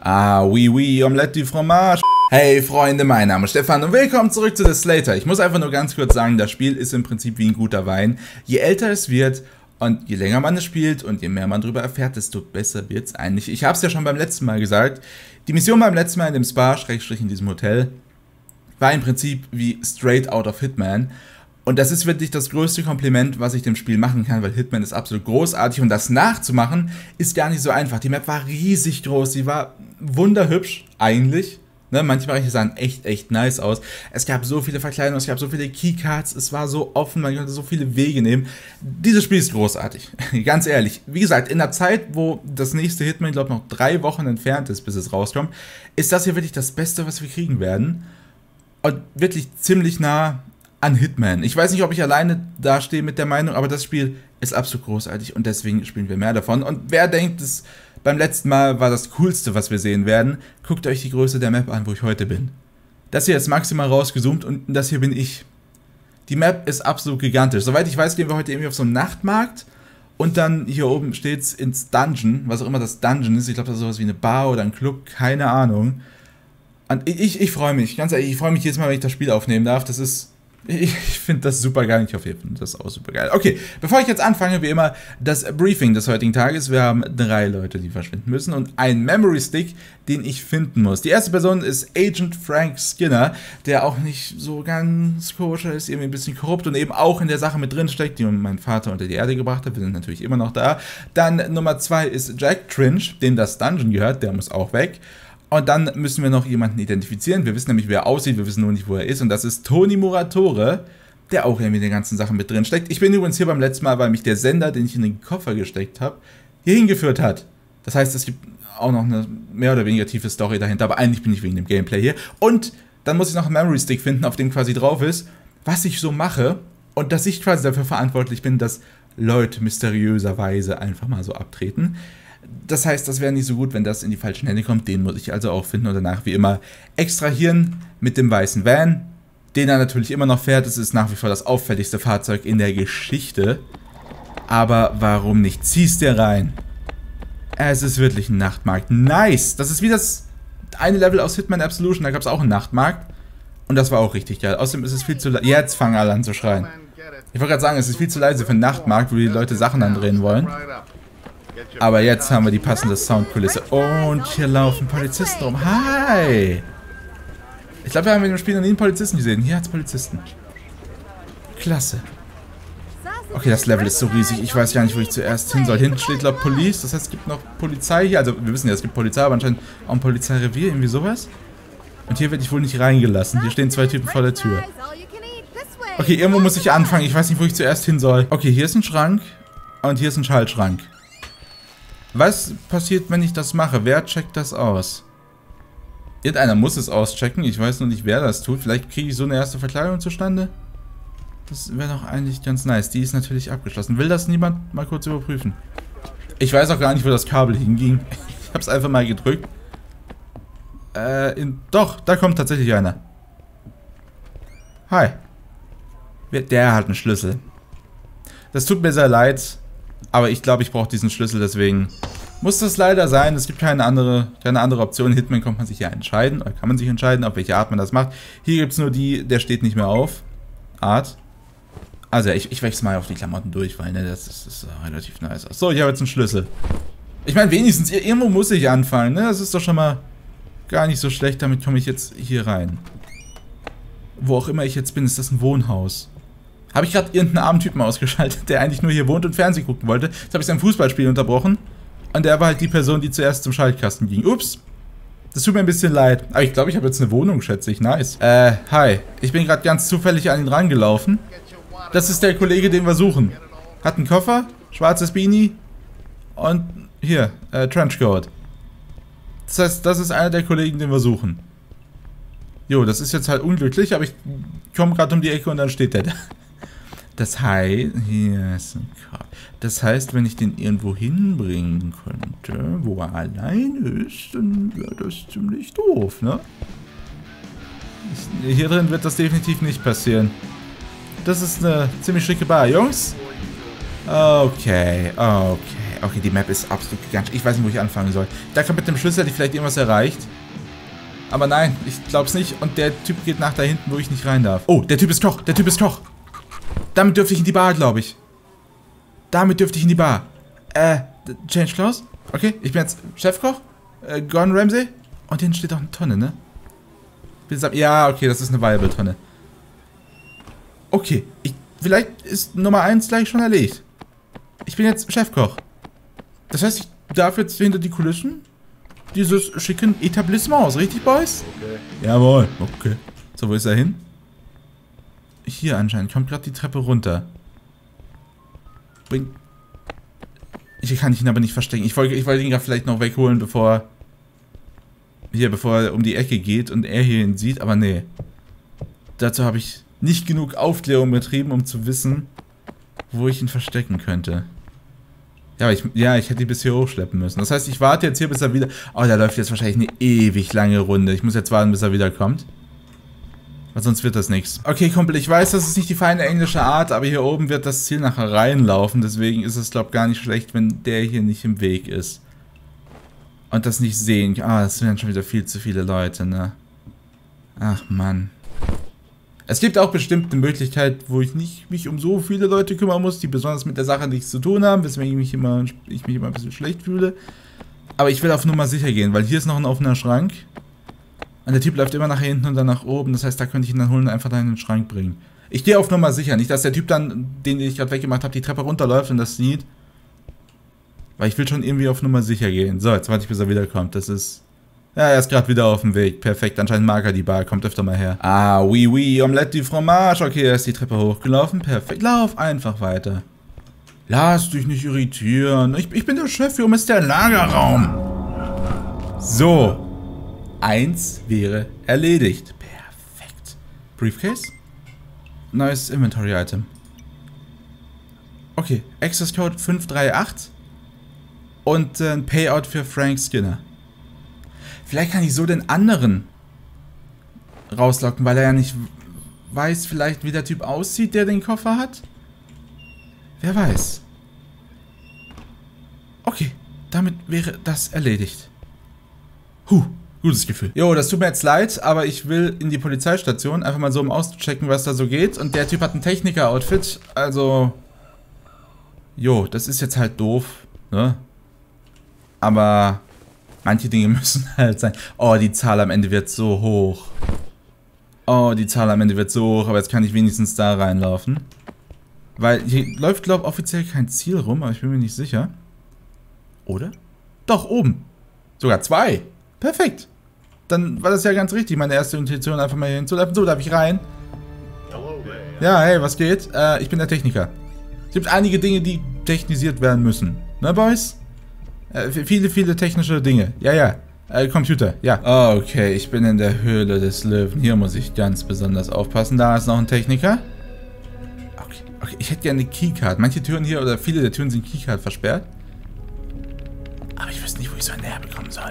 Ah, oui, oui, Omelette du Fromage. Hey Freunde, mein Name ist Stefan und willkommen zurück zu The Slater. Ich muss einfach nur ganz kurz sagen, das Spiel ist im Prinzip wie ein guter Wein. Je älter es wird und je länger man es spielt und je mehr man darüber erfährt, desto besser wird es eigentlich. Ich habe es ja schon beim letzten Mal gesagt. Die Mission beim letzten Mal in dem Spa, Schrägstrich in diesem Hotel, war im Prinzip wie straight out of Hitman. Und das ist wirklich das größte Kompliment, was ich dem Spiel machen kann, weil Hitman ist absolut großartig und das nachzumachen ist gar nicht so einfach. Die Map war riesig groß, sie war wunderhübsch eigentlich. Ne, manche Bereiche sahen echt nice aus. Es gab so viele Verkleidungen, es gab so viele Keycards, es war so offen, man konnte so viele Wege nehmen. Dieses Spiel ist großartig, ganz ehrlich. Wie gesagt, in der Zeit, wo das nächste Hitman, ich glaube, noch 3 Wochen entfernt ist, bis es rauskommt, ist das hier wirklich das Beste, was wir kriegen werden. Und wirklich ziemlich nah an Hitman. Ich weiß nicht, ob ich alleine dastehe mit der Meinung, aber das Spiel ist absolut großartig und deswegen spielen wir mehr davon. Und wer denkt, das beim letzten Mal war das Coolste, was wir sehen werden, guckt euch die Größe der Map an, wo ich heute bin. Das hier ist maximal rausgezoomt und das hier bin ich. Die Map ist absolut gigantisch. Soweit ich weiß, gehen wir heute irgendwie auf so einen Nachtmarkt und dann hier oben steht es ins Dungeon, was auch immer das Dungeon ist. Ich glaube, das ist sowas wie eine Bar oder ein Club, keine Ahnung. Und ich freue mich, ganz ehrlich, ich freue mich jedes Mal, wenn ich das Spiel aufnehmen darf. Das ist... Ich finde das super geil, ich hoffe, ihr findet das auch super geil. Okay, bevor ich jetzt anfange, wie immer, das Briefing des heutigen Tages. Wir haben 3 Leute, die verschwinden müssen und einen Memory Stick, den ich finden muss. Die erste Person ist Agent Frank Skinner, der auch nicht so ganz koscher ist, irgendwie ein bisschen korrupt und eben auch in der Sache mit drin steckt, die mein Vater unter die Erde gebracht hat. Wir sind natürlich immer noch da. Dann Nummer 2 ist Jack Trinch, dem das Dungeon gehört, der muss auch weg. Und dann müssen wir noch jemanden identifizieren. Wir wissen nämlich, wer er aussieht, wir wissen nur nicht, wo er ist. Und das ist Tony Muratore, der auch irgendwie in den ganzen Sachen mit drin steckt. Ich bin übrigens hier beim letzten Mal, weil mich der Sender, den ich in den Koffer gesteckt habe, hier hingeführt hat. Das heißt, es gibt auch noch eine mehr oder weniger tiefe Story dahinter. Aber eigentlich bin ich wegen dem Gameplay hier. Und dann muss ich noch einen Memory Stick finden, auf dem quasi drauf ist, was ich so mache. Und dass ich quasi dafür verantwortlich bin, dass Leute mysteriöserweise einfach mal so abtreten. Das heißt, das wäre nicht so gut, wenn das in die falschen Hände kommt. Den muss ich also auch finden und danach wie immer extrahieren mit dem weißen Van, den er natürlich immer noch fährt. Es ist nach wie vor das auffälligste Fahrzeug in der Geschichte. Aber warum nicht? Ziehst dir rein. Es ist wirklich ein Nachtmarkt. Nice! Das ist wie das eine Level aus Hitman Absolution. Da gab es auch einen Nachtmarkt. Und das war auch richtig geil. Außerdem ist es viel zu leise. Jetzt fangen alle an zu schreien. Ich wollte gerade sagen, es ist viel zu leise für einen Nachtmarkt, wo die Leute Sachen andrehen wollen. Aber jetzt haben wir die passende Soundkulisse. Und hier laufen Polizisten rum. Hi! Ich glaube, wir haben in dem Spiel noch nie einen Polizisten gesehen. Hier hat es Polizisten. Klasse. Okay, das Level ist so riesig. Ich weiß gar nicht, wo ich zuerst hin soll. Hinten steht, glaube ich, Police. Das heißt, es gibt noch Polizei hier. Also, wir wissen ja, es gibt Polizei, aber anscheinend auch ein Polizeirevier. Irgendwie sowas. Und hier werde ich wohl nicht reingelassen. Hier stehen 2 Typen vor der Tür. Okay, irgendwo muss ich anfangen. Ich weiß nicht, wo ich zuerst hin soll. Okay, hier ist ein Schrank. Und hier ist ein Schaltschrank. Was passiert, wenn ich das mache? Wer checkt das aus? Irgendeiner muss es auschecken. Ich weiß noch nicht, wer das tut. Vielleicht kriege ich so eine erste Verkleidung zustande. Das wäre doch eigentlich ganz nice. Die ist natürlich abgeschlossen. Will das niemand mal kurz überprüfen? Ich weiß auch gar nicht, wo das Kabel hinging. Ich habe es einfach mal gedrückt. Doch, da kommt tatsächlich einer. Hi. Der hat einen Schlüssel. Das tut mir sehr leid. Aber ich glaube, ich brauche diesen Schlüssel, deswegen muss das leider sein. Es gibt keine andere Option. In Hitman kommt man sich ja entscheiden, oder kann man sich entscheiden, auf welche Art man das macht. Hier gibt es nur die, der steht nicht mehr auf. Art. Also ich wechsle mal auf die Klamotten durch, weil ne, das ist relativ nice. So, ich habe jetzt einen Schlüssel. Ich meine, wenigstens, irgendwo muss ich anfangen, ne? Das ist doch schon mal gar nicht so schlecht. Damit komme ich jetzt hier rein. Wo auch immer ich jetzt bin, ist das ein Wohnhaus. Habe ich gerade irgendeinen armen Typen ausgeschaltet, der eigentlich nur hier wohnt und Fernsehen gucken wollte. Jetzt habe ich sein Fußballspiel unterbrochen. Und der war halt die Person, die zuerst zum Schaltkasten ging. Ups. Das tut mir ein bisschen leid. Aber ich glaube, ich habe jetzt eine Wohnung, schätze ich. Nice. Hi. Ich bin gerade ganz zufällig an ihn rangelaufen. Das ist der Kollege, den wir suchen. Hat einen Koffer, schwarzes Beanie und hier, Trenchcoat. Das heißt, das ist einer der Kollegen, den wir suchen. Jo, das ist jetzt halt unglücklich, aber ich komme gerade um die Ecke und dann steht der da. Das heißt, hier ist ein Karte. Das heißt, wenn ich den irgendwo hinbringen könnte, wo er allein ist, dann wäre das ziemlich doof, ne? Hier drin wird das definitiv nicht passieren. Das ist eine ziemlich schicke Bar, Jungs. Okay. Okay, die Map ist absolut gigantisch. Ich weiß nicht, wo ich anfangen soll. Da kann mit dem Schlüssel hätte ich vielleicht irgendwas erreicht. Aber nein, ich glaub's nicht. Und der Typ geht nach da hinten, wo ich nicht rein darf. Oh, der Typ ist Koch. Der Typ ist Koch. Damit dürfte ich in die Bar, glaube ich. Damit dürfte ich in die Bar. Change Clothes? Okay, ich bin jetzt Chefkoch. Gordon Ramsay. Und hinten steht auch eine Tonne, ne? Ja, okay, das ist eine Viable-Tonne. Okay, vielleicht ist Nummer 1 gleich schon erledigt. Ich bin jetzt Chefkoch. Das heißt, ich darf jetzt hinter die Kulissen dieses schicken Etablissements, richtig, Boys? Okay. Jawohl, okay. So, wo ist er hin? Hier anscheinend. Kommt gerade die Treppe runter. Ich kann ihn aber nicht verstecken. Ich wollte ihn gerade vielleicht noch wegholen, bevor er um die Ecke geht und er hierhin sieht, aber nee. Dazu habe ich nicht genug Aufklärung betrieben, um zu wissen, wo ich ihn verstecken könnte. Ja, ich hätte ihn bis hier hochschleppen müssen. Das heißt, ich warte jetzt hier, bis er wieder... Oh, da läuft jetzt wahrscheinlich eine ewig lange Runde. Ich muss jetzt warten, bis er wiederkommt. Weil sonst wird das nichts. Okay, Kumpel, ich weiß, das ist nicht die feine englische Art, aber hier oben wird das Ziel nachher reinlaufen. Deswegen ist es, glaube ich, gar nicht schlecht, wenn der hier nicht im Weg ist. Und das nicht sehen. Ah, das sind schon wieder viel zu viele Leute, ne? Ach, Mann. Es gibt auch bestimmt eine Möglichkeit, wo ich nicht mich um so viele Leute kümmern muss, die besonders mit der Sache nichts zu tun haben, weswegen ich mich immer ein bisschen schlecht fühle. Aber ich will auf Nummer sicher gehen, weil hier ist noch ein offener Schrank. Und der Typ läuft immer nach hinten und dann nach oben. Das heißt, da könnte ich ihn dann holen und einfach da in den Schrank bringen. Ich gehe auf Nummer sicher. Nicht, dass der Typ dann, den ich gerade weggemacht habe, die Treppe runterläuft und das sieht. Weil ich will schon irgendwie auf Nummer sicher gehen. So, jetzt warte ich, bis er wiederkommt. Das ist... Ja, er ist gerade wieder auf dem Weg. Perfekt, anscheinend mag er die Bar. Kommt öfter mal her. Ah, oui, oui, Omelette du Fromage. Okay, er ist die Treppe hochgelaufen. Perfekt, lauf einfach weiter. Lass dich nicht irritieren. Ich bin der Chef, hier oben ist der Lagerraum. So. 1 wäre erledigt. Perfekt. Briefcase? Neues Inventory-Item. Okay, Access Code 538. Und ein Payout für Frank Skinner. Vielleicht kann ich so den anderen rauslocken, weil er ja nicht weiß, vielleicht wie der Typ aussieht, der den Koffer hat. Wer weiß. Okay, damit wäre das erledigt. Gutes Gefühl. Jo, das tut mir jetzt leid, aber ich will in die Polizeistation, einfach mal so um auszuchecken, was da so geht. Und der Typ hat ein Techniker-Outfit, also... Jo, das ist jetzt halt doof, ne? Aber... Manche Dinge müssen halt sein. Oh, die Zahl am Ende wird so hoch. Oh, die Zahl am Ende wird so hoch, aber jetzt kann ich wenigstens da reinlaufen. Weil hier läuft, glaube ich, offiziell kein Ziel rum, aber ich bin mir nicht sicher. Oder? Doch, oben. Sogar 2. Perfekt. Dann war das ja ganz richtig, meine erste Intention, einfach mal hier hinzulaufen. So, darf ich rein? Ja, hey, was geht? Ich bin der Techniker. Es gibt einige Dinge, die technisiert werden müssen. Ne, Boys? Viele technische Dinge. Ja. Computer, ja. Okay, ich bin in der Höhle des Löwen. Hier muss ich ganz besonders aufpassen. Da ist noch ein Techniker. Okay, ich hätte gerne eine Keycard. Manche Türen hier, oder viele der Türen sind Keycard versperrt. Aber ich wüsste nicht, wo ich so näher bekommen soll.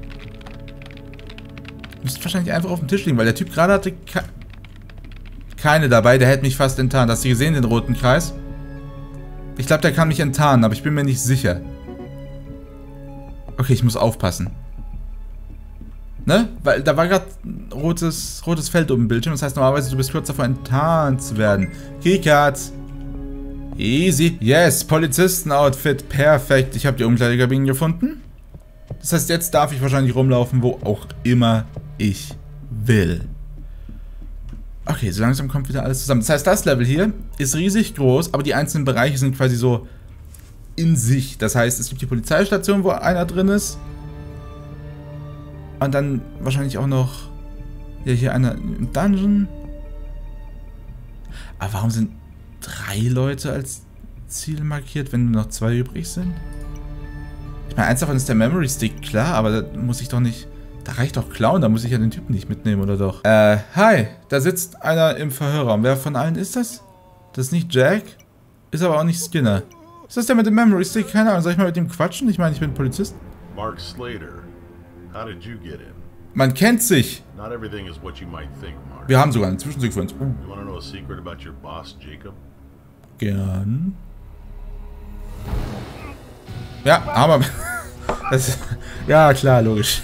Müsste wahrscheinlich einfach auf dem Tisch liegen, weil der Typ gerade hatte keine dabei. Der hätte mich fast enttarnt. Hast du gesehen, den roten Kreis? Ich glaube, der kann mich enttarnen, aber ich bin mir nicht sicher. Okay, ich muss aufpassen. Ne? Weil da war gerade ein rotes Feld oben im Bildschirm. Das heißt normalerweise, du bist kurz davor enttarnt zu werden. Keycard. Easy. Yes, Polizisten-Outfit. Perfekt. Ich habe die Umkleidekabinen gefunden. Das heißt, jetzt darf ich wahrscheinlich rumlaufen, wo auch immer ich will. Okay, so langsam kommt wieder alles zusammen. Das heißt, das Level hier ist riesig groß, aber die einzelnen Bereiche sind quasi so in sich. Das heißt, es gibt die Polizeistation, wo einer drin ist. Und dann wahrscheinlich auch noch... Ja, hier einer im Dungeon. Aber warum sind 3 Leute als Ziel markiert, wenn nur noch 2 übrig sind? Ich meine, eins davon ist der Memory Stick, klar, aber da muss ich doch nicht... Da reicht doch Clown, da muss ich ja den Typen nicht mitnehmen, oder doch? Hi, da sitzt einer im Verhörraum. Wer von allen ist das? Das ist nicht Jack, ist aber auch nicht Skinner. Ist das der mit dem Memory Stick? Keine Ahnung, soll ich mal mit dem quatschen? Ich meine, ich bin Polizist. Mark Slater, how did you get in? Man kennt sich. Not everything is what you might think, Mark. Wir haben sogar eine Zwischensequenz. You want to know a secret about your boss, Jacob? Gern. Ja, aber... ja, klar, logisch.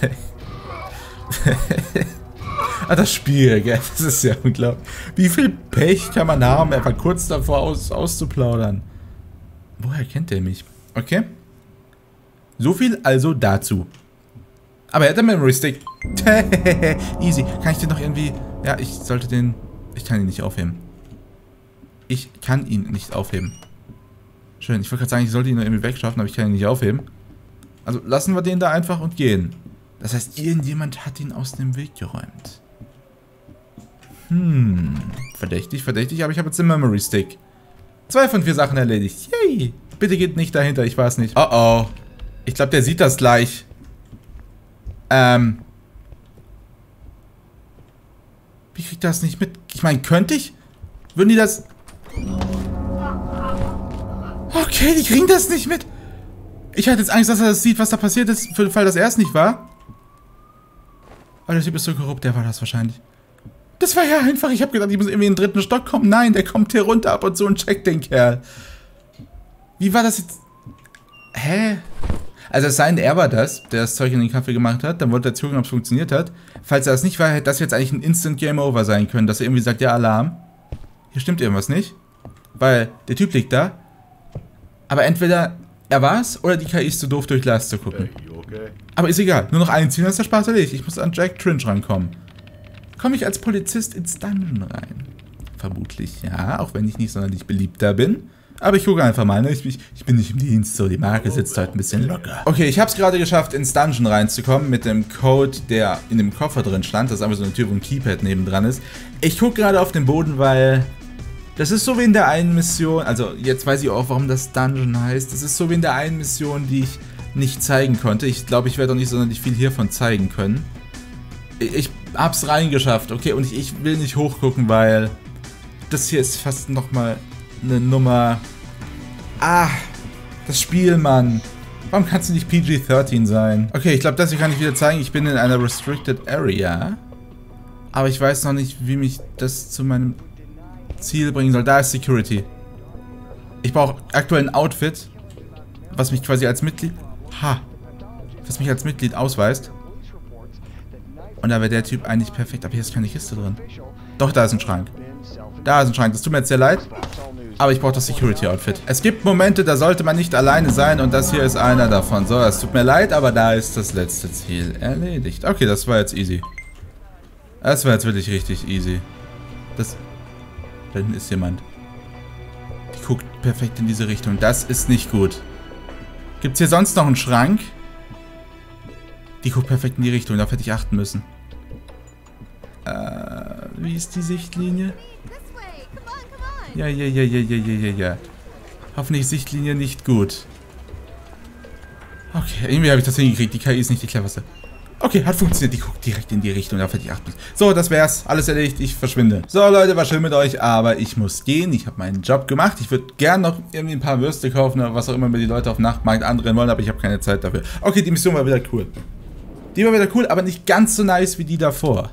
Das Spiel, gell? Das ist ja unglaublich. Wie viel Pech kann man haben, einfach kurz davor auszuplaudern? Woher kennt der mich? Okay. So viel also dazu. Aber er hat einen Memory Stick. Easy. Kann ich den noch irgendwie... Ja, ich sollte den... Ich kann ihn nicht aufheben. Ich kann ihn nicht aufheben. Schön. Ich wollte gerade sagen, ich sollte ihn noch irgendwie wegschaffen, aber ich kann ihn nicht aufheben. Also lassen wir den da einfach und gehen. Das heißt, irgendjemand hat ihn aus dem Weg geräumt. Verdächtig, verdächtig, aber ich habe jetzt den Memory Stick. 2 von 4 Sachen erledigt. Yay! Bitte geht nicht dahinter, ich weiß nicht. Oh oh. Ich glaube, der sieht das gleich. Wie kriegt das nicht mit? Ich meine, könnte ich? Würden die das... Okay, die kriegen das nicht mit. Ich hatte jetzt Angst, dass er das sieht, was da passiert ist, für den Fall, dass er es nicht war. Aber der Typ ist so korrupt, der war das wahrscheinlich. Das war ja einfach, ich habe gedacht, ich muss irgendwie in den 3. Stock kommen. Nein, der kommt hier runter ab und so und checkt den Kerl. Wie war das jetzt? Hä? Also es sei denn, er war das, der das Zeug in den Kaffee gemacht hat. Dann wollte er gucken, ob es funktioniert hat. Falls er das nicht war, hätte das jetzt eigentlich ein Instant Game Over sein können. Dass er irgendwie sagt, ja, Alarm. Hier stimmt irgendwas nicht. Weil der Typ liegt da. Aber entweder er war's oder die KI ist zu doof, durch Glas zu gucken. Aber ist egal. Nur noch ein Ziel, dann ist der Spaß erledigt. Ich muss an Jack Trinch rankommen. Komme ich als Polizist ins Dungeon rein? Vermutlich ja, auch wenn ich nicht sonderlich beliebter bin. Aber ich gucke einfach mal, ne? Ich bin nicht im Dienst, so die Marke sitzt heute ein bisschen locker. Okay, ich habe es gerade geschafft, ins Dungeon reinzukommen mit dem Code, der in dem Koffer drin stand. Das ist einfach so eine Tür, wo ein Keypad nebendran ist. Ich gucke gerade auf den Boden, weil... Das ist so wie in der einen Mission, also jetzt weiß ich auch, warum das Dungeon heißt. Das ist so wie in der einen Mission, die ich nicht zeigen konnte. Ich glaube, ich werde auch nicht sonderlich viel hiervon zeigen können. Ich hab's reingeschafft, okay, und ich will nicht hochgucken, weil das hier ist fast nochmal eine Nummer... Ah, das Spiel, Mann. Warum kannst du nicht PG-13 sein? Okay, ich glaube, das hier kann ich wieder zeigen. Ich bin in einer Restricted Area. Aber ich weiß noch nicht, wie mich das zu meinem Ziel bringen soll. Da ist Security. Ich brauche aktuell ein Outfit, was mich quasi als Mitglied... Was mich als Mitglied ausweist. Und da wäre der Typ eigentlich perfekt. Aber hier ist keine Kiste drin. Doch, da ist ein Schrank. Da ist ein Schrank. Das tut mir jetzt sehr leid. Aber ich brauche das Security-Outfit. Es gibt Momente, da sollte man nicht alleine sein. Und das hier ist einer davon. So, es tut mir leid, aber da ist das letzte Ziel erledigt. Okay, das war jetzt easy. Das war jetzt wirklich richtig easy. Da hinten ist jemand. Die guckt perfekt in diese Richtung. Das ist nicht gut. Gibt es hier sonst noch einen Schrank? Die guckt perfekt in die Richtung. Darauf hätte ich achten müssen. Wie ist die Sichtlinie? Ja. Hoffentlich Sichtlinie nicht gut. Okay, irgendwie habe ich das hingekriegt. Die KI ist nicht die cleverste. Okay, hat funktioniert. Die guckt direkt in die Richtung. Darauf hätte ich achten müssen. So, das wär's. Alles erledigt. Ich verschwinde. So, Leute, war schön mit euch, aber ich muss gehen. Ich habe meinen Job gemacht. Ich würde gerne noch irgendwie ein paar Würste kaufen oder was auch immer mir die Leute auf Nachtmarkt andrehen wollen, aber ich habe keine Zeit dafür. Okay, die Mission war wieder cool. Die war wieder cool, aber nicht ganz so nice wie die davor.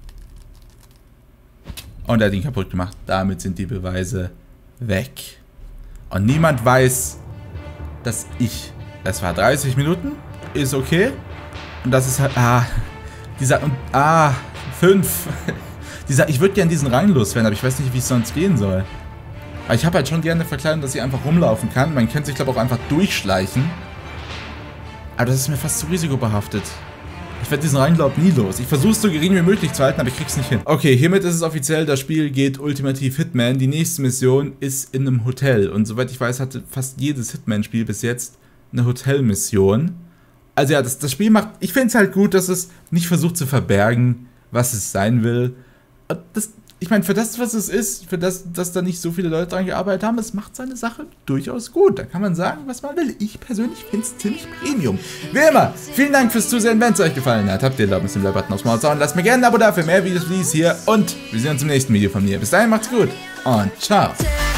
Und er hat ihn kaputt gemacht. Damit sind die Beweise weg. Und niemand weiß, dass ich... Das war 30 Minuten. Ist okay. Und das ist halt... Dieser... 5. Ich würde gerne diesen Rang loswerden, aber ich weiß nicht, wie es sonst gehen soll. Aber ich habe halt schon gerne eine Verkleidung, dass ich einfach rumlaufen kann. Man kann sich, glaube ich, auch einfach durchschleichen. Aber das ist mir fast zu risikobehaftet. Ich werde diesen Rang, glaube ich, nie los. Ich versuche es so gering wie möglich zu halten, aber ich krieg's nicht hin. Okay, hiermit ist es offiziell, das Spiel geht ultimativ Hitman. Die nächste Mission ist in einem Hotel. Und soweit ich weiß, hatte fast jedes Hitman-Spiel bis jetzt eine Hotelmission. Also ja, das Spiel macht... Ich finde es halt gut, dass es nicht versucht zu verbergen, was es sein will. Ich meine, für das, was es ist, für das, dass da nicht so viele Leute dran gearbeitet haben, es macht seine Sache durchaus gut. Da kann man sagen, was man will. Ich persönlich finde es ziemlich Premium. Wie immer, vielen Dank fürs Zusehen. Wenn es euch gefallen hat, habt ihr Erlaubnis, den Like-Button aufs Maul zu hauen. Lasst mir gerne ein Abo da für mehr Videos wie dies hier. Und wir sehen uns im nächsten Video von mir. Bis dahin, macht's gut und ciao.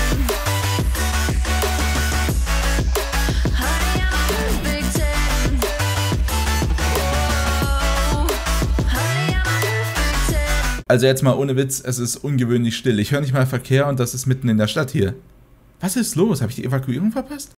Also jetzt mal ohne Witz, es ist ungewöhnlich still. Ich höre nicht mal Verkehr und das ist mitten in der Stadt hier. Was ist los? Habe ich die Evakuierung verpasst?